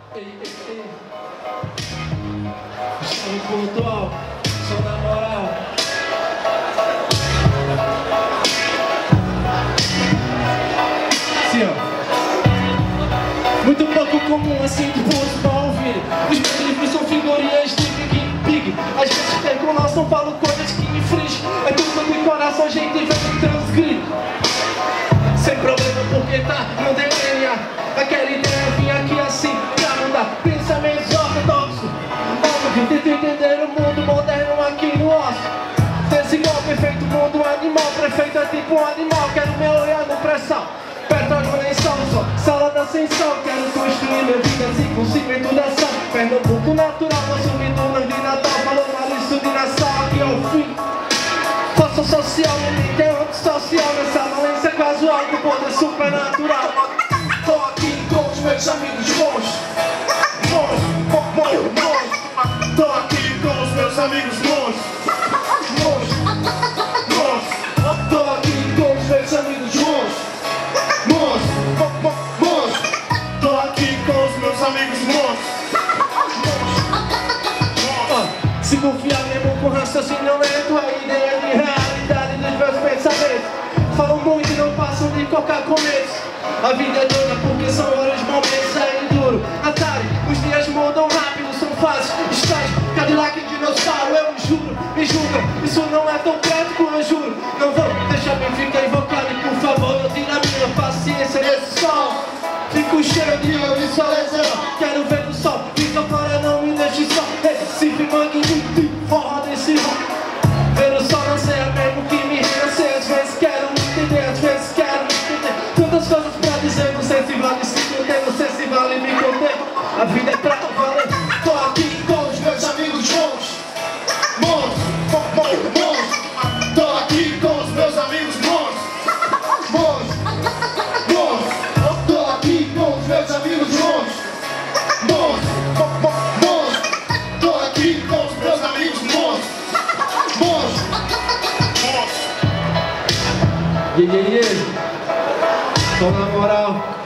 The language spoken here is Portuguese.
Estamos pontual, só na moral. Sim, ó. Muito pouco comum, assim, tipo, os mal ouvirem. Os meus livros são figurinhas de Big. Às vezes perco lá, não falo coisas que me infringem. É tudo de coração, a gente vem e transgride. Sem problema, porque tá no DNA. Aquela ideia vinha aqui assim, pra não dar pensamentos ortodoxos. Tento entender o mundo moderno aqui no osso. Desigual, perfeito, mundo animal. Prefeito é tipo um animal, quero meu olhar no pré-sal. Petróleo nem sol, só sala da ascensão. Quero construir minha vida assim com cimento da sal. Pernambuco natural, consumidor na vida natal. Falou Maurício de Nassau, aqui é o fim. Força social, limite é antissocial. Nessa valência casual do poder supernatural. Tô aqui com os meus amigos bons. Tô aqui com os meus amigos bons. Tô aqui com os meus amigos bons. Tô aqui com os meus amigos bons. Se confiar mesmo com raciocínio lento, a ideia de realidade dos meus pensamentos. Falam muito e não passam de qualquer começo. A vida é doida porque são vários momentos, é duro. Atari, os dias mudam rápido, são fáceis. Estágio, Cadillac, dinossauro, eu juro. Me julga, isso não é tão prático, eu juro. Não vou deixar me ficar invocado e por favor não tira a minha paciência nesse sol. Fico cheio de ouro e solezão. Quero ver o sol, fica fora, não me deixe só. Recife, Mangue, forró desse rock. Ver o sol nascer é mesmo que me renascer. Às vezes quero me entender, às vezes quero me entender. Tantas coisas pra dizer, não sei se vale se conter, não sei se vale me conter. A vida é pra valer. Tô aqui com os meus amigos bons. Tô aqui com os meus amigos bons. Tô aqui com os meus amigos bons. Tô aqui com os meus amigos bons. Yeah. Tô na moral.